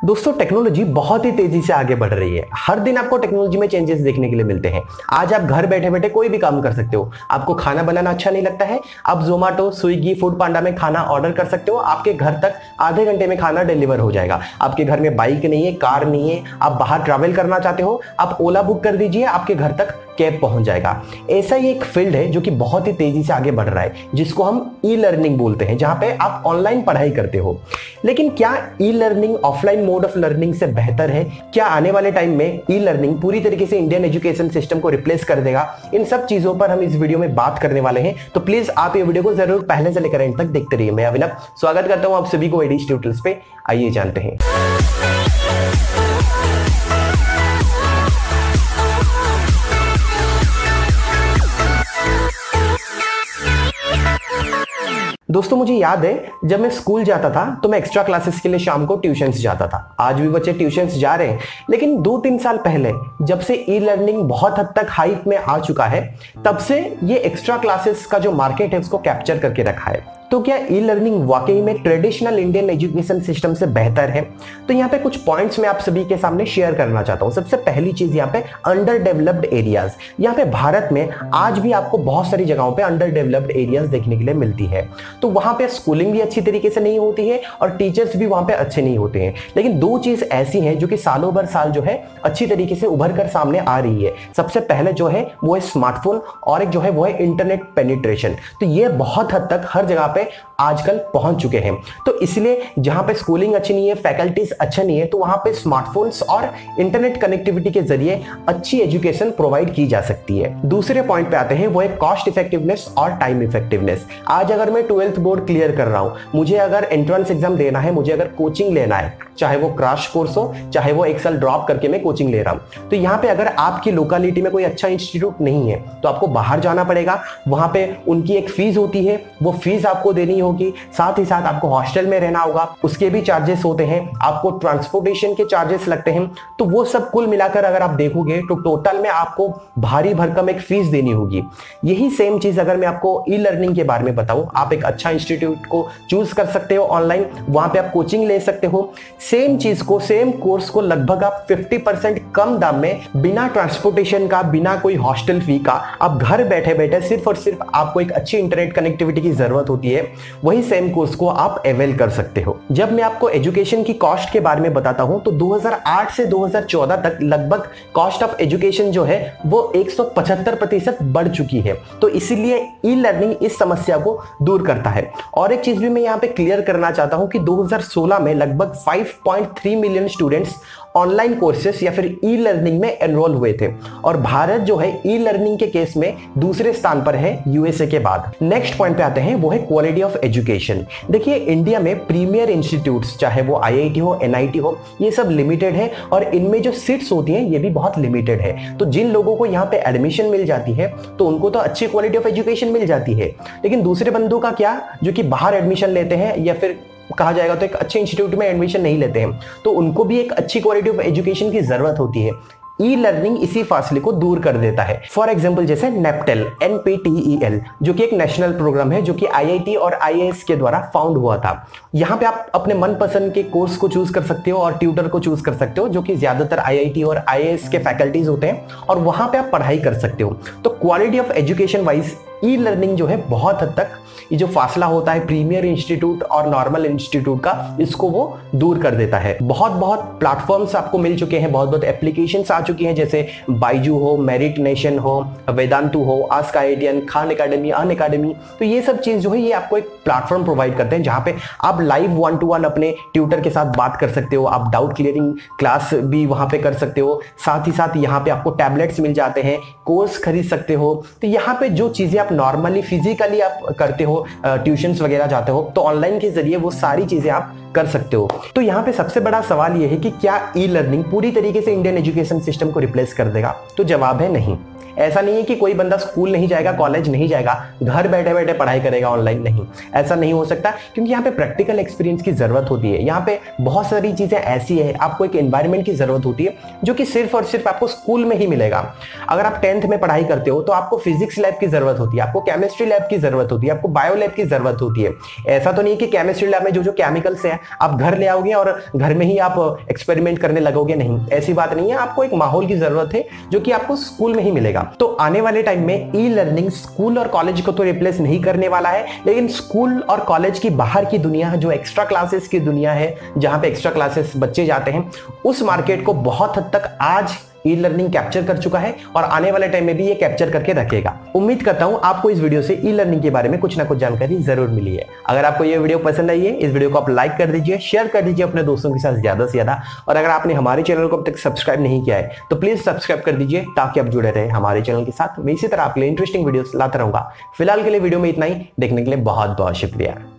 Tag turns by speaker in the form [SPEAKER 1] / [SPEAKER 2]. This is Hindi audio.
[SPEAKER 1] दोस्तों टेक्नोलॉजी बहुत ही तेजी से आगे बढ़ रही है। हर दिन आपको टेक्नोलॉजी में चेंजेस देखने के लिए मिलते हैं। आज आप घर बैठे बैठे कोई भी काम कर सकते हो। आपको खाना बनाना अच्छा नहीं लगता है, आप जोमाटो, स्विगी, फूड पांडा में खाना ऑर्डर कर सकते हो। आपके घर तक आधे घंटे में खाना डिलीवर हो जाएगा। आपके घर में बाइक नहीं है, कार नहीं है, आप बाहर ट्रैवल करना चाहते हो, आप ओला बुक कर दीजिए, आपके घर तक कैब पहुंच जाएगा। ऐसा ही एक फील्ड है जो कि बहुत ही तेजी से आगे बढ़ रहा है, जिसको हम ई लर्निंग बोलते हैं, जहां पे आप ऑनलाइन पढ़ाई करते हो। लेकिन क्या e learning offline mode of learning से बेहतर है? क्या आने वाले टाइम में ई लर्निंग पूरी तरीके से इंडियन एजुकेशन सिस्टम को रिप्लेस कर देगा? इन सब चीजों पर हम इस वीडियो में बात करने वाले हैं, तो प्लीज आप ये वीडियो को जरूर पहले से लेकर एंड तक देखते रहिए। मैं अभिनव स्वागत करता हूं आप सभी को एडी ट्यूटोरियल्स पे। आइए जानते हैं। दोस्तों मुझे याद है जब मैं स्कूल जाता था तो मैं एक्स्ट्रा क्लासेस के लिए शाम को ट्यूशंस जाता था। आज भी बच्चे ट्यूशंस जा रहे हैं, लेकिन 2-3 साल पहले जब से ई लर्निंग बहुत हद तक हाइप में आ चुका है, तब से ये एक्स्ट्रा क्लासेस का जो मार्केट है उसको कैप्चर करके रखा है। तो क्या ई लर्निंग वाकई में ट्रेडिशनल इंडियन एजुकेशन सिस्टम से बेहतर है? तो यहाँ पे कुछ पॉइंट्स मैं आप सभी के सामने शेयर करना चाहता हूँ। सबसे पहली चीज यहाँ पे अंडर डेवलप्ड एरियाज। यहाँ पे भारत में आज भी आपको बहुत सारी जगहों पे अंडर डेवलप्ड एरियाज देखने के लिए मिलती है। तो वहां पे स्कूलिंग भी अच्छी तरीके से नहीं होती है और टीचर्स भी वहां पे अच्छे नहीं होते हैं। लेकिन दो चीज ऐसी हैं जो कि सालों भर साल जो है अच्छी तरीके से उभर कर सामने आ रही है। सबसे पहले जो है वो है स्मार्टफोन, और एक जो है वो है इंटरनेट पेनिट्रेशन। तो ये बहुत हद तक हर जगह पे आजकल पहुंच चुके हैं। तो इसलिए जहां पे स्कूलिंग अच्छी नहीं है, फैकल्टीज अच्छा नहीं है, तो वहां पे स्मार्टफोन्स और इंटरनेट कनेक्टिविटी के जरिए अच्छी एजुकेशन प्रोवाइड की जा सकती है। दूसरे पॉइंट पे आते हैं, वो है कॉस्ट इफेक्टिवनेस और टाइम इफेक्टिवनेस। आज अगर मैं 12th बोर्ड क्लियर कर रहा हूं, मुझे अगर एंट्रेंस एग्जाम देना है, मुझे अगर कोचिंग लेना है, चाहे वो क्रैश कोर्स हो, चाहे वो एक साल ड्रॉप करके मैं कोचिंग ले रहा हूं, तो यहाँ पे अगर आपकी लोकेलिटी में कोई अच्छा इंस्टीट्यूट नहीं है तो आपको बाहर जाना पड़ेगा। वहां पे उनकी एक फीस होती है, वो फीस आपको देनी होगी। साथ ही साथ आपको हॉस्टल में रहना होगा, उसके भी चार्जेस होते हैं। आपको ट्रांसपोर्टेशन के चार्जेस लगते हैं। तो वो सब कुल मिलाकर अगर आप देखोगे तो टोटल में आपको भारी भरकम एक फीस देनी होगी। यही सेम चीज अगर मैं आपको ई लर्निंग के बारे में बताऊं, आप एक अच्छा इंस्टीट्यूट को चूज कर सकते हो ऑनलाइन, वहां पे आप कोचिंग ले सकते हो। सेम चीज को, सेम कोर्स को लगभग आप 50% कम दाम में, बिना ट्रांसपोर्टेशन का, बिना कोई हॉस्टल फी का, आप घर बैठे बैठे सिर्फ और सिर्फ आपको एक अच्छी इंटरनेट कनेक्टिविटी की जरूरत होती है, वही सेम कोर्स को आप अवेल कर सकते हो। जब मैं आपको एजुकेशन की कॉस्ट के बारे में बताता हूं, तो 2008 से 2014 तक लगभग कॉस्ट ऑफ एजुकेशन जो है वो 175% बढ़ चुकी है। तो इसीलिए ई लर्निंग इस समस्या को दूर करता है। और एक चीज भी मैं यहां पे क्लियर करना चाहता हूं कि 2016 में लगभग 5.3 मिलियन स्टूडेंट्स ऑनलाइन कोर्सेस या फिर ई लर्निंग में एनरोल हुए थे, और भारत जो है ई लर्निंग के केस में दूसरे स्थान पर है यूएसए के बाद। नेक्स्ट पॉइंट पे आते हैं, वो है क्वालिटी ऑफ एजुकेशन। देखिए इंडिया में प्रीमियर इंस्टीट्यूट्स, चाहे वो आईआईटी हो, एनआईटी हो, ये सब लिमिटेड है, और इनमें जो सीट्स होती हैं ये भी बहुत लिमिटेड है। तो जिन लोगों को यहाँ पे एडमिशन मिल जाती है तो उनको तो अच्छी क्वालिटी ऑफ एजुकेशन मिल जाती है, लेकिन दूसरे बंदों का क्या, जो कि बाहर एडमिशन लेते हैं या फिर कहा जाएगा तो एक अच्छे इंस्टीट्यूट में एडमिशन नहीं लेते हैं, तो उनको भी एक अच्छी क्वालिटी ऑफ एजुकेशन की जरूरत होती है। ई लर्निंग इसी फासले को दूर कर देता है। फॉर एग्जांपल जैसे नेपटेल, NPTEL, जो कि एक नेशनल प्रोग्राम है, जो कि आईआईटी और आईएएस के द्वारा फाउंड हुआ था। यहाँ पे आप अपने मनपसंद के कोर्स को चूज कर सकते हो और ट्यूटर को चूज कर सकते हो, जो कि ज्यादातर आईआईटी और आईएएस के फैकल्टीज होते हैं, और वहां पे आप पढ़ाई कर सकते हो। तो quality of education wise e learning जो है बहुत हद तक ये जो फासला होता है प्रीमियर इंस्टीट्यूट और नॉर्मल इंस्टीट्यूट का, इसको वो दूर कर देता है। बहुत बहुत प्लेटफॉर्म्स आपको मिल चुके हैं, बहुत बहुत एप्लीकेशंस आ चुकी हैं, जैसे बाइजू हो, मेरिट नेशन हो, वेदांतु हो, ask IITian, Khan Academy, Unacademy. तो ये सब चीज जो है ये आपको एक प्लेटफॉर्म प्रोवाइड करते हैं, जहां पे आप लाइव 1-to-1 अपने ट्यूटर के साथ बात कर सकते हो। आप डाउट क्लियरिंग क्लास भी वहां पे कर सकते हो। साथ ही साथ यहाँ पे आपको टैबलेट्स मिल जाते हैं, कोर्स खरीद सकते हो। तो यहाँ पे जो चीजें आप नॉर्मली फिजिकली आप करते हो, ट्यूशंस वगैरह जाते हो, तो ऑनलाइन के जरिए वो सारी चीजें आप कर सकते हो। तो यहाँ पे सबसे बड़ा सवाल ये है कि क्या ई लर्निंग पूरी तरीके से इंडियन एजुकेशन सिस्टम को रिप्लेस कर देगा? तो जवाब है नहीं। ऐसा नहीं है कि कोई बंदा स्कूल नहीं जाएगा, कॉलेज नहीं जाएगा, घर बैठे बैठे पढ़ाई करेगा ऑनलाइन, नहीं, ऐसा नहीं हो सकता, क्योंकि यहाँ पे प्रैक्टिकल एक्सपीरियंस की जरूरत होती है। यहाँ पे बहुत सारी चीजें ऐसी है, आपको एक एनवायरनमेंट की जरूरत होती है जो कि सिर्फ और सिर्फ आपको स्कूल में ही मिलेगा। अगर आप 10th में पढ़ाई करते हो तो आपको फिजिक्स लैब की जरूरत होती है, आपको केमिस्ट्री लैब की जरूरत होती है, आपको बायो लैब की जरूरत होती है। ऐसा तो नहीं कि केमिस्ट्री लैब में जो जो केमिकल्स है आप घर ले आओगे और घर में ही आप एक्सपेरिमेंट करने लगोगे, नहीं, ऐसी बात नहीं है। आपको एक माहौल की जरूरत है जो कि आपको स्कूल में ही मिलेगा। तो आने वाले टाइम में ई लर्निंग स्कूल और कॉलेज को तो रिप्लेस नहीं करने वाला है, लेकिन स्कूल और कॉलेज की बाहर की दुनिया, जो एक्स्ट्रा क्लासेस की दुनिया है, जहां पे एक्स्ट्रा क्लासेस बच्चे जाते हैं, उस मार्केट को बहुत हद तक आज ई लर्निंग कैप्चर कर चुका है और आने वाले टाइम में भी ये कैप्चर करके रखेगा। उम्मीद करता हूं आपको इस वीडियो से ई लर्निंग के बारे में कुछ ना कुछ जानकारी जरूर मिली है। अगर आपको ये वीडियो पसंद आई है, इस वीडियो को आप लाइक कर दीजिए, शेयर कर दीजिए अपने दोस्तों के साथ ज्यादा से ज्यादा, और अगर आपने हमारे चैनल को अब तक सब्सक्राइब नहीं किया है तो प्लीज सब्सक्राइब कर दीजिए ताकि आप जुड़े रहे हमारे चैनल के साथ। मैं इसी तरह आपके लिए इंटरेस्टिंग वीडियोस लाता रहूंगा। फिलहाल के लिए वीडियो में इतना ही, देखने के लिए बहुत बहुत शुक्रिया।